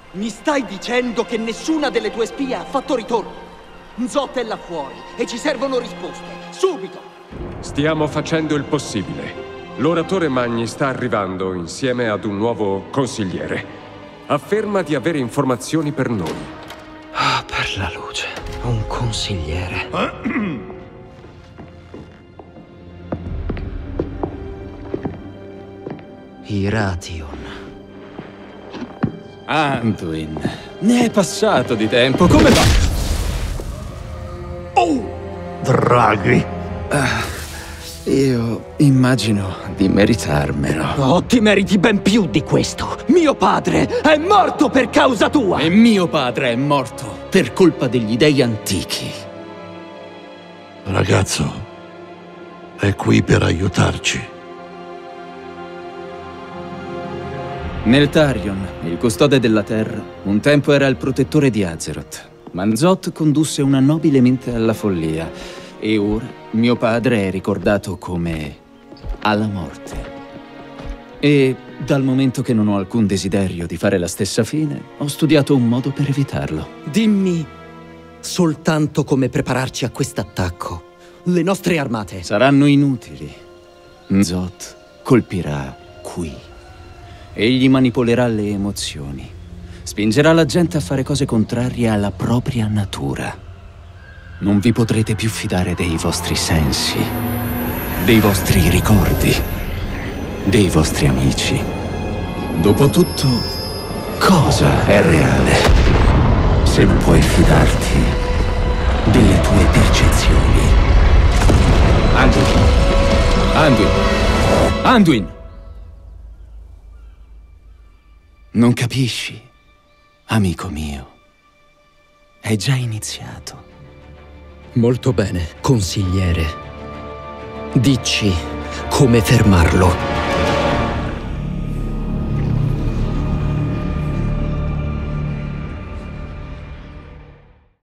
Mi stai dicendo che nessuna delle tue spie ha fatto ritorno? Nzot è là fuori e ci servono risposte, subito! Stiamo facendo il possibile. L'oratore Magni sta arrivando insieme ad un nuovo consigliere. Afferma di avere informazioni per noi. Ah, per la luce. Un consigliere. Iration. Anduin, ne è passato di tempo, come va? Oh! Draghi. Io immagino di meritarmelo. Oh, ti meriti ben più di questo. Mio padre è morto per causa tua. E mio padre è morto per colpa degli dei antichi. Ragazzo, è qui per aiutarci. Neltarion, il custode della terra, un tempo era il protettore di Azeroth. Ma Nzot condusse una nobile mente alla follia. E ora mio padre è ricordato come alla morte. E dal momento che non ho alcun desiderio di fare la stessa fine, ho studiato un modo per evitarlo. Dimmi soltanto come prepararci a quest'attacco. Le nostre armate Saranno inutili. Nzot colpirà qui. Egli manipolerà le emozioni. Spingerà la gente a fare cose contrarie alla propria natura. Non vi potrete più fidare dei vostri sensi, dei vostri ricordi, dei vostri amici. Dopotutto, cosa è reale? Se non puoi fidarti delle tue percezioni. Anduin! Non capisci, amico mio? È già iniziato. molto bene, consigliere. Dici come fermarlo.